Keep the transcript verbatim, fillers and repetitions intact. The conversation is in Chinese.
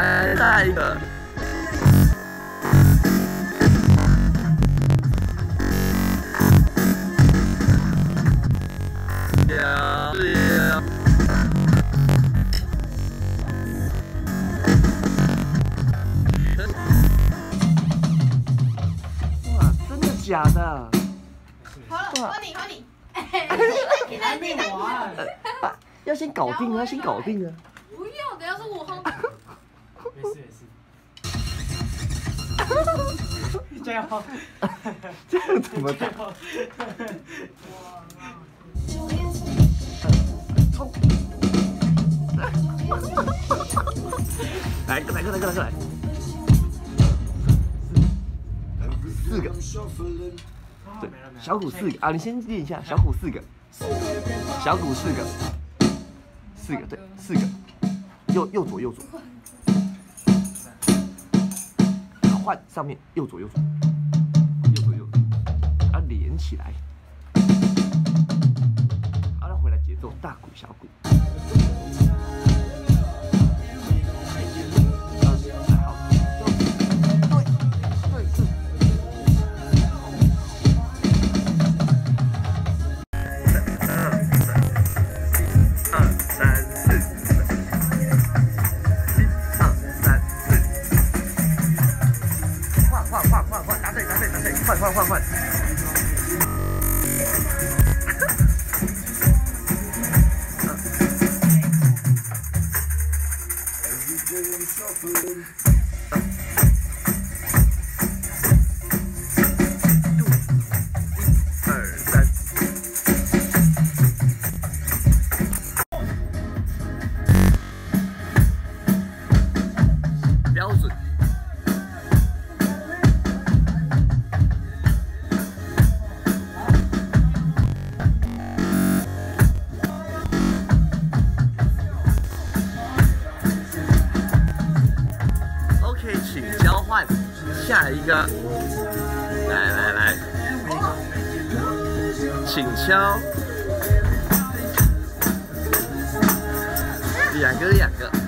来下一个。呀呀！哇，真的假的？ 好了，换你，换你。 还没完。 要先搞定啊，要先搞定啊。 不要，等下是我哼。 没事没事。加油！ 这样怎么打？冲！来个来个来个来个来！四个，对，小鼓四个啊！你先练一下，小鼓四个，小鼓四个，四个对，四个，右右左右左。换上面右左右左，右左右左，啊连起来，好了回来节奏，大鼓小鼓，好，对对对，二三四，一二三四。换换换换换，答对答对答对，换换换换。二三，标准。OK， 请交换下一个，来来来，请敲，两个两个。